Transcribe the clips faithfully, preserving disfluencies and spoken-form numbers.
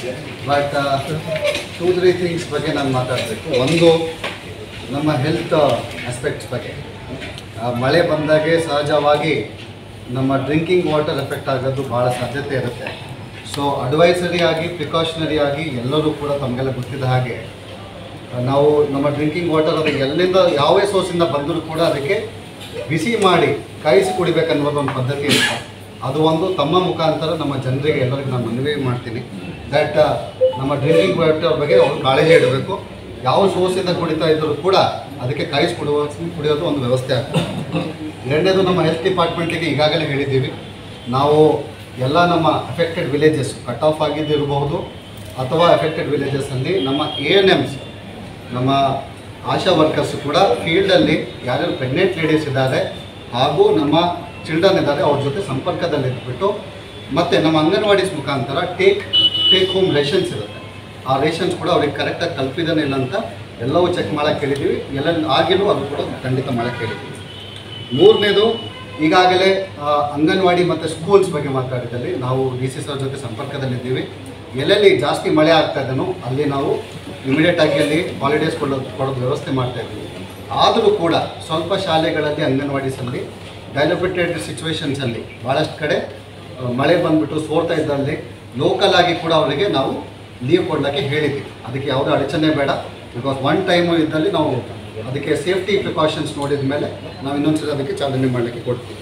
But two three things ಬಗ್ಗೆ ನಾನು ಮಾತಾಡಬೇಕು. ಒಂದು ನಮ್ಮ ಹೆಲ್ತ್ ಆಸ್ಪೆಕ್ಟ್ಸ್ ಬಗ್ಗೆ. ಮಳೆ ಬಂದಾಗೆ ಸಹಜವಾಗಿ ನಮ್ಮ ಡ್ರಿಂಕಿಂಗ್ ವಾಟರ್ ಎಫೆಕ್ಟ್ ಆಗೋದು ಭಾಳ ಸಾಧ್ಯತೆ ಇರುತ್ತೆ. ಸೊ ಅಡ್ವೈಸರಿ ಆಗಿ ಪ್ರಿಕಾಷನರಿ ಆಗಿ ಎಲ್ಲರೂ ಕೂಡ ತಮಗೆಲ್ಲ ಗೊತ್ತಿದ್ದ ಹಾಗೆ ನಾವು ನಮ್ಮ ಡ್ರಿಂಕಿಂಗ್ ವಾಟರ್ ಅದು ಎಲ್ಲಿಂದ ಯಾವೇ ಸೋರ್ಸಿಂದ ಬಂದರೂ ಕೂಡ ಅದಕ್ಕೆ ಬಿಸಿ ಮಾಡಿ ಕಾಯಿಸಿ ಕುಡಿಬೇಕನ್ನೋದು ಒಂದು ಪದ್ಧತಿ ಇರುತ್ತೆ. ಅದು ಒಂದು ತಮ್ಮ ಮುಖಾಂತರ ನಮ್ಮ ಜನರಿಗೆ ಎಲ್ಲರಿಗೂ ನಾನು ಮನವಿ ಮಾಡ್ತೀನಿ ದ್ಯಾಟ್ ನಮ್ಮ ಡ್ರಿಂಕಿಂಗ್ ವಾಟರ್ ಬಗ್ಗೆ ಅವ್ರು ಕಾಳಜಿ ಇಡಬೇಕು. ಯಾವ ಸೋರ್ಸಿಂದ ಕುಡಿತಾ ಇದ್ದರೂ ಕೂಡ ಅದಕ್ಕೆ ಕಾಯಿಸಿ ಕುಡಿಯೋ ಕುಡಿಯೋದು ಒಂದು ವ್ಯವಸ್ಥೆ ಆಗ್ತದೆ. ಎರಡನೇದು ನಮ್ಮ ಹೆಲ್ತ್ ಡಿಪಾರ್ಟ್ಮೆಂಟಿಗೆ ಈಗಾಗಲೇ ಹೇಳಿದ್ದೀವಿ, ನಾವು ಎಲ್ಲ ನಮ್ಮ ಅಫೆಕ್ಟೆಡ್ ವಿಲೇಜಸ್ ಕಟ್ ಆಫ್ ಆಗಿದ್ದಿರಬಹುದು ಅಥವಾ ಅಫೆಕ್ಟೆಡ್ ವಿಲೇಜಸ್ಸಲ್ಲಿ ನಮ್ಮ ಎ ಎನ್ ಎಮ್ಸ್ ನಮ್ಮ ಆಶಾ ವರ್ಕರ್ಸ್ ಕೂಡ ಫೀಲ್ಡಲ್ಲಿ ಯಾರ್ಯಾರು ಪ್ರೆಗ್ನೆಂಟ್ ಲೇಡೀಸ್ ಇದ್ದಾರೆ ಹಾಗೂ ನಮ್ಮ ಚಿಲ್ಡ್ರನ್ ಇದ್ದಾರೆ ಅವ್ರ ಜೊತೆ ಸಂಪರ್ಕದಲ್ಲಿದ್ದುಬಿಟ್ಟು ಮತ್ತು ನಮ್ಮ ಅಂಗನವಾಡೀಸ್ ಮುಖಾಂತರ ಟೇಕ್ ಟೇಕ್ ಹೋಮ್ ರೇಷನ್ಸ್ ಇರುತ್ತೆ. ಆ ರೇಷನ್ಸ್ ಕೂಡ ಅವ್ರಿಗೆ ಕರೆಕ್ಟಾಗಿ ತಲುಪಿದಾನೆ ಇಲ್ಲ ಅಂತ ಎಲ್ಲವೂ ಚೆಕ್ ಮಾಡೋಕ್ಕೆ ಹೇಳಿದ್ದೀವಿ. ಎಲ್ಲ ಆಗಿಲ್ಲೂ ಅದು ಕೂಡ ಖಂಡಿತ ಮಾಡೋಕ್ಕೆ ಹೇಳಿದ್ದೀವಿ. ಮೂರನೇದು, ಈಗಾಗಲೇ ಅಂಗನವಾಡಿ ಮತ್ತು ಸ್ಕೂಲ್ಸ್ ಬಗ್ಗೆ ಮಾತಾಡಿದಲ್ಲಿ ನಾವು ಡಿ ಸಿ ಸರ್ ಜೊತೆ ಸಂಪರ್ಕದಲ್ಲಿದ್ದೀವಿ. ಎಲ್ಲೆಲ್ಲಿ ಜಾಸ್ತಿ ಮಳೆ ಆಗ್ತಾ ಇದೆಯೋ ಅಲ್ಲಿ ನಾವು ಇಮಿಡಿಯೇಟಾಗಿ ಅಲ್ಲಿ ಹಾಲಿಡೇಸ್ ಕೊಡೋದು ಕೊಡೋದು ವ್ಯವಸ್ಥೆ ಮಾಡ್ತಾಯಿದ್ದೀವಿ. ಆದರೂ ಕೂಡ ಸ್ವಲ್ಪ ಶಾಲೆಗಳಲ್ಲಿ ಅಂಗನವಾಡೀಸಲ್ಲಿ ಡೈಲಪಿಟೆಡ್ ಸಿಚುವೇಶನ್ಸಲ್ಲಿ ಭಾಳಷ್ಟು ಕಡೆ ಮಳೆ ಬಂದುಬಿಟ್ಟು ಸೋರ್ತಾ ಇದ್ದಲ್ಲಿ ಲೋಕಲ್ ಆಗಿ ಕೂಡ ಅವರಿಗೆ ನಾವು ಲೀವ್ ಕೊಡಲಿಕ್ಕೆ ಹೇಳಿದ್ದೀವಿ. ಅದಕ್ಕೆ ಯಾವುದೇ ಅಡಚಣೆ ಬೇಡ. ಬಿಕಾಸ್ ಒನ್ ಟೈಮು ಇದ್ದಲ್ಲಿ ನಾವು ಅದಕ್ಕೆ ಸೇಫ್ಟಿ ಪ್ರಿಕಾಷನ್ಸ್ ನೋಡಿದ ಮೇಲೆ ನಾವು ಇನ್ನೊಂದ್ಸಲ ಅದಕ್ಕೆ ಚಾಲನೆ ಮಾಡಲಿಕ್ಕೆ ಕೊಡ್ತೀವಿ.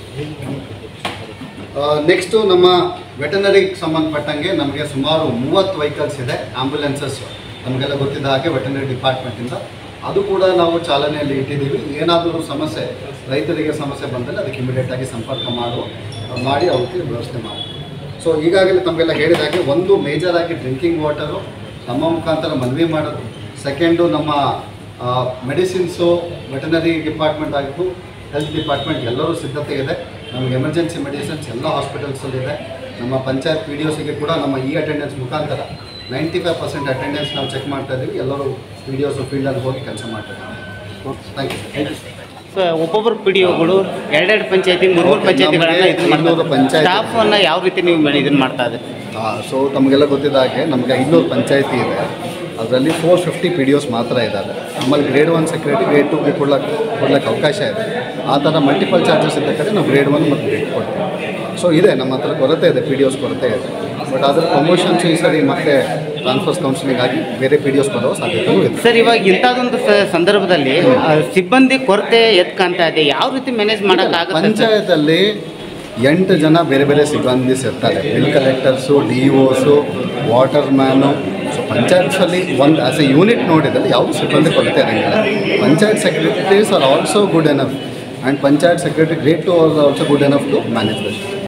ನೆಕ್ಸ್ಟು ನಮ್ಮ ವೆಟನರಿಗೆ ಸಂಬಂಧಪಟ್ಟಂಗೆ ನಮಗೆ ಸುಮಾರು ಮೂವತ್ತು ವೆಹಿಕಲ್ಸ್ ಇದೆ, ಆ್ಯಂಬುಲೆನ್ಸಸ್ ನಮಗೆಲ್ಲ ಗೊತ್ತಿದ್ದ ಹಾಗೆ ವೆಟನರಿ ಡಿಪಾರ್ಟ್ಮೆಂಟಿಂದ. ಅದು ಕೂಡ ನಾವು ಚಾಲನೆಯಲ್ಲಿ ಇಟ್ಟಿದ್ದೀವಿ. ಏನಾದರೂ ಸಮಸ್ಯೆ ರೈತರಿಗೆ ಸಮಸ್ಯೆ ಬಂದರೆ ಅದಕ್ಕೆ ಇಮಿಡಿಯೇಟಾಗಿ ಸಂಪರ್ಕ ಮಾಡು ಮಾಡಿ ಅವ್ರಿಗೆ ವ್ಯವಸ್ಥೆ ಮಾಡಿ. ಸೊ ಈಗಾಗಲೇ ತಮಗೆಲ್ಲ ಹೇಳಿದಾಗೆ ಒಂದು ಮೇಜರಾಗಿ ಡ್ರಿಂಕಿಂಗ್ ವಾಟರು ನಮ್ಮ ಮುಖಾಂತರ ಮನವಿ ಮಾಡೋದು. ಸೆಕೆಂಡು ನಮ್ಮ ಮೆಡಿಸಿನ್ಸು ವೆಟನರಿ ಡಿಪಾರ್ಟ್ಮೆಂಟ್ ಆಗಿದ್ದು ಹೆಲ್ತ್ ಡಿಪಾರ್ಟ್ಮೆಂಟ್ ಎಲ್ಲರೂ ಸಿದ್ಧತೆ ಇದೆ. ನಮಗೆ ಎಮರ್ಜೆನ್ಸಿ ಮೆಡಿಸಿನ್ಸ್ ಎಲ್ಲ ಹಾಸ್ಪಿಟಲ್ಸಲ್ಲಿದೆ. ನಮ್ಮ ಪಂಚಾಯತ್ ಪಿ ಡಿ ಒಸಿಗೆ ಕೂಡ ನಮ್ಮ ಈ ಅಟೆಂಡೆನ್ಸ್ ಮುಖಾಂತರ ನೈಂಟಿ ಫೈವ್ ಪರ್ಸೆಂಟ್ ಅಟೆಂಡೆನ್ಸ್ ನಾವು ಚೆಕ್ ಮಾಡ್ತಾ ಇದ್ದೀವಿ. ಎಲ್ಲರೂ ಪಿ ಡಿ ಒಸು ಫೀಲ್ಡಲ್ಲಿ ಹೋಗಿ ಕೆಲಸ ಮಾಡ್ತಿದ್ದಾರೆ. Thank you thank you sir. ಒಬ್ಬೊಬ್ಬರು ಪಿ ಡಿ ಒಗಳು ಎರಡೆರಡು ಪಂಚಾಯತಿ ಮೂರು ಪಂಚಾಯತಿಗಳನ್ನು ಇದು ಪಂಚಾಯತ್ ಸ್ಟಾಫನ್ನು ಯಾವ ರೀತಿ ನೀವು ಇದನ್ನು ಮಾಡ್ತಾ ಇದ್ದೀರಿ? ಹಾಂ, ಸೊ ತಮಗೆಲ್ಲ ಗೊತ್ತಿದ್ದ ಹಾಗೆ ನಮಗೆ ಐನೂರು ಪಂಚಾಯತಿ ಇದೆ. ಅದರಲ್ಲಿ four fifty P D Os ಮಾತ್ರ ಇದ್ದಾರೆ. ಆಮೇಲೆ ಗ್ರೇಡ್ ಒನ್ ಸೆಕ್ಯೂರಿಟಿ ಗ್ರೇಡ್ ಟೂಗೆ ಕೊಡ್ಲಿಕ್ಕೆ ಕೊಡ್ಲಿಕ್ಕೆ ಅವಕಾಶ ಇದೆ. ಆ ಥರ ಮಲ್ಟಿಪಲ್ ಚಾರ್ಜಸ್ ಇದ್ದ ಕಡೆ ನಾವು ಗ್ರೇಡ್ ಒನ್ ಮತ್ತು ಗ್ರೇಡ್ ಕೊಡ್ತೀವಿ. ಸೊ ಇದೆ, ನಮ್ಮ ಹತ್ರ ಕೊರತೆ ಇದೆ, ಪಿ ಡಿ ಒಸ್ ಕೊರತೆ ಇದೆ. ಬಟ್ ಅದರ ಪ್ರಮೋಷನ್ಸ್ ಈ ಸರಿ ಮತ್ತೆ ಟ್ರಾನ್ಸ್ಫರ್ಸ್ ಕೌನ್ಸಿಲಿಂಗ್ ಆಗಿ ಬೇರೆ ಪಿ ಡಿ ಒಸ್ ಬರೋ ಸಾಧ್ಯತೆಯೂ ಇದೆ. ಸರ್, ಇವಾಗ ಇಂಥದ್ದೊಂದು ಸಂದರ್ಭದಲ್ಲಿ ಸಿಬ್ಬಂದಿ ಕೊರತೆ ಎದ್ದು ಕಾಣ್ತಾ ಇದೆ, ಯಾವ ರೀತಿ ಮ್ಯಾನೇಜ್ ಮಾಡೋಕ್ಕಾಗುತ್ತೆ? ಪಂಚಾಯತಲ್ಲಿ ಎಂಟು ಜನ ಬೇರೆ ಬೇರೆ ಸಿಬ್ಬಂದಿ ಇರ್ತಾರೆ. Bill collectors, D Os, water man. So ಪಂಚಾಯತ್ಸಲ್ಲಿ ಒಂದು ಆ್ಯಸ್ ಎ ಯೂನಿಟ್ ನೋಡಿದಲ್ಲಿ ಯಾವುದೂ ಸಿಬ್ಬಂದಿ ಕೊರತೆ ಇರೋಂಗಿಲ್ಲ. Panchayat secretaries are also good enough and panchayat secretary grade two are also good enough to manage the